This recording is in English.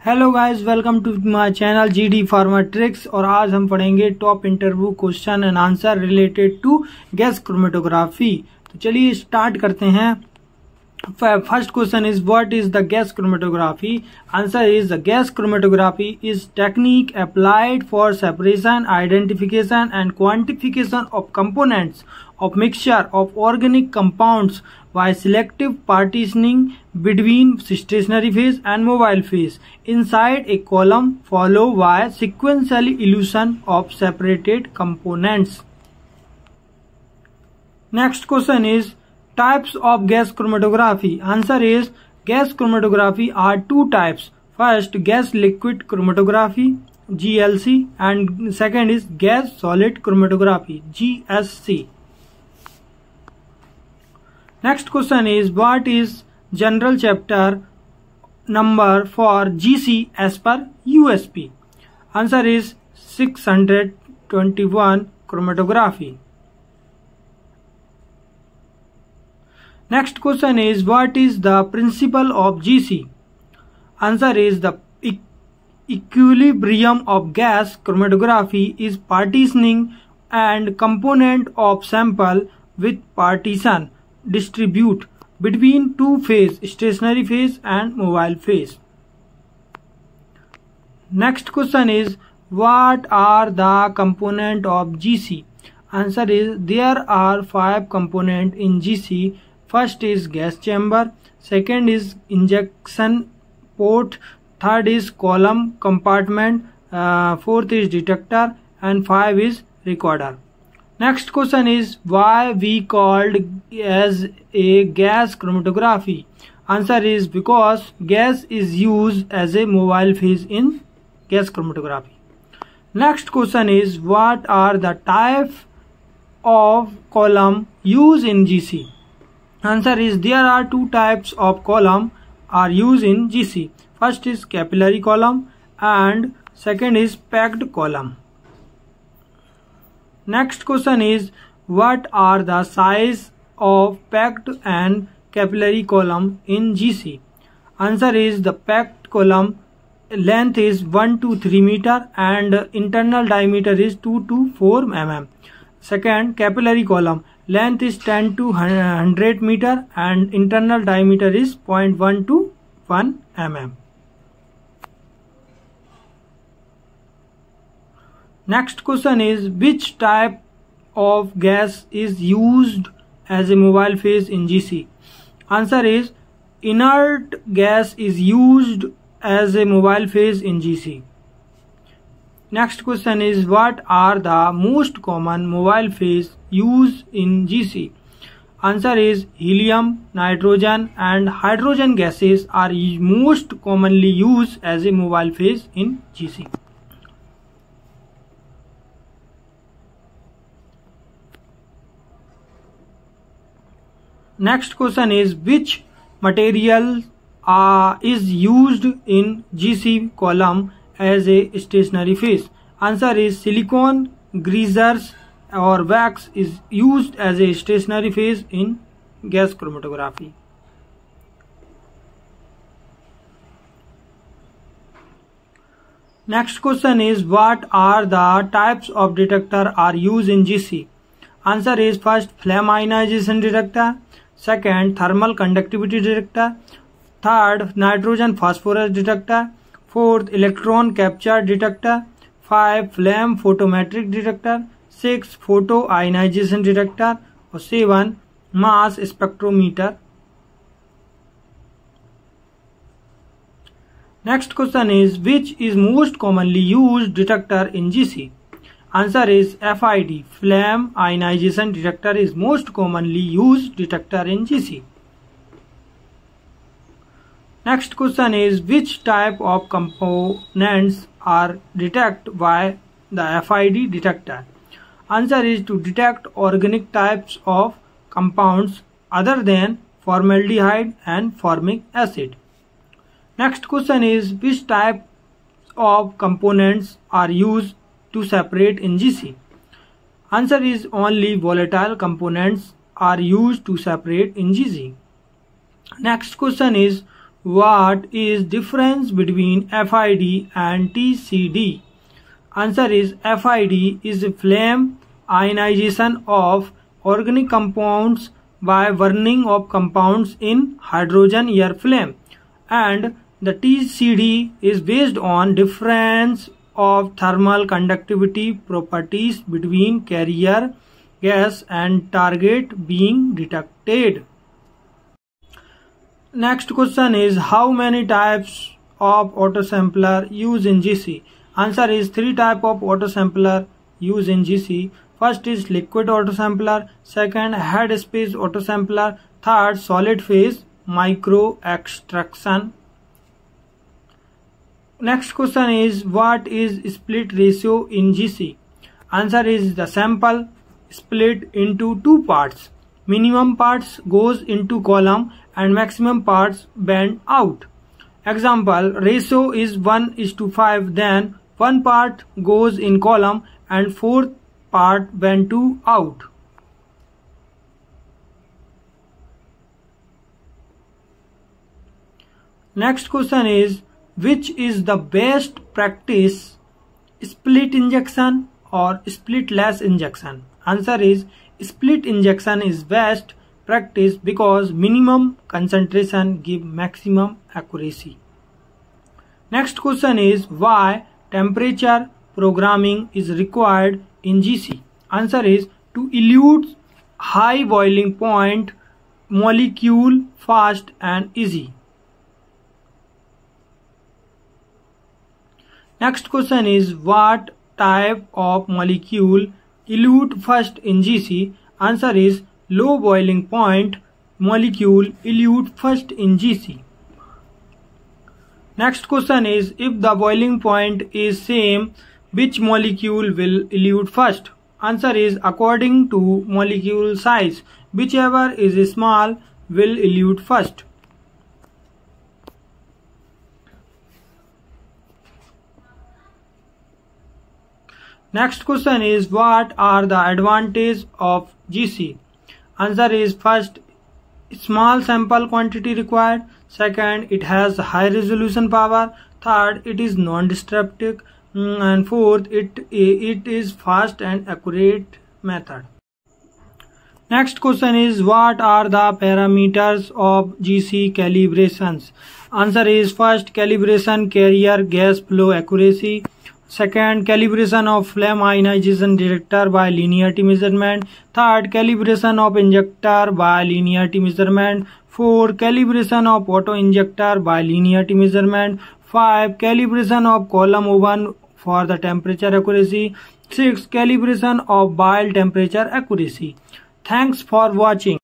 Hello guys, welcome to my channel GD pharma tricks. और आज हम पढ़ेंगे top interview question and answer related to gas chromatography. तो चलिए स्टार्ट करते हैं। First question is what is the gas chromatography. Answer is the gas chromatography is technique applied for separation, identification and quantification of components of mixture of organic compounds by selective partitioning between stationary phase and mobile phase inside a column followed by sequential elution of separated components. Next question is types of gas chromatography. Answer is gas chromatography are two types. First, gas liquid chromatography GLC and second is gas solid chromatography GSC. Next question is what is general chapter number for GC as per USP. Answer is 621 chromatography. Next question is what is the principle of GC. Answer is the equilibrium of gas chromatography is partitioning and component of sample with partition distribute between two phase, stationary phase and mobile phase. Next question is what are the component of GC. Answer is there are 5 component in GC. First is gas chamber, second is injection port, third is column compartment, fourth is detector and 5 is recorder. Next question is why we called as a gas chromatography. Answer is because gas is used as a mobile phase in gas chromatography. Next question is what are the types of column used in GC. Answer is there are two types of column are used in GC. First is capillary column and second is packed column. Next question is what are the size of packed and capillary column in GC. Answer is the packed column length is 1 to 3 meter and internal diameter is 2 to 4 mm. Second, capillary column length is 10 to 100 meter and internal diameter is 0.1 to 1 mm. Next question is which type of gas is used as a mobile phase in GC. Answer is inert gas is used as a mobile phase in GC. Next question is what are the most common mobile phase used in GC. Answer is helium, nitrogen and hydrogen gases are most commonly used as a mobile phase in GC. Next question is which material is used in GC column as a stationary phase. Answer is silicone, greasers or wax is used as a stationary phase in gas chromatography. Next question is what are the types of detector are used in GC. Answer is first flame ionization detector, second thermal conductivity detector, third nitrogen phosphorus detector, fourth electron capture detector, 5 flame photometric detector, 6 photo ionization detector और 7 mass spectrometer. Next question is which is most commonly used detector in GC. Answer is FID, flame ionization detector is most commonly used detector in GC. Next question is which type of components are detected by the FID detector. Answer is to detect organic types of compounds other than formaldehyde and formic acid. Next question is which type of components are used to separate in GC. Answer is only volatile components are used to separate in GC. Next question is what is difference between FID and TCD? Answer is FID is flame ionization of organic compounds by burning of compounds in hydrogen air flame, and the TCD is based on difference of thermal conductivity properties between carrier gas and target being detected. Next question is, how many types of autosampler used in GC? Answer is 3 types of autosampler used in GC. First is liquid autosampler, second head space autosampler, third solid phase micro extraction. Next question is, what is split ratio in GC? Answer is the sample split into 2 parts. Minimum parts goes into column and maximum parts bend out. Example, ratio is 1:5, then 1 part goes in column and 4th part bend to out. Next question is, which is the best practice, split injection or splitless injection? Answer is split injection is best practice because minimum concentration give maximum accuracy. Next question is, why temperature programming is required in GC? Answer is to elude high boiling point molecule fast and easy. Next question is, what type of molecule elute first in GC? Answer is low boiling point molecule elute first in GC. Next question is, if the boiling point is same, which molecule will elute first? Answer is according to molecule size, whichever is small will elute first. Next question is, what are the advantages of GC? Answer is, first, small sample quantity required. Second, it has high resolution power. Third, it is non-destructive. And fourth, it is fast and accurate method. Next question is, what are the parameters of GC calibrations? Answer is, first, calibration carrier gas flow accuracy. Second, calibration of flame ionization detector by linearity measurement. Third, calibration of injector by linearity measurement. Fourth, calibration of auto injector by linearity measurement. 5, calibration of column oven for the temperature accuracy. 6, calibration of bile temperature accuracy. Thanks for watching.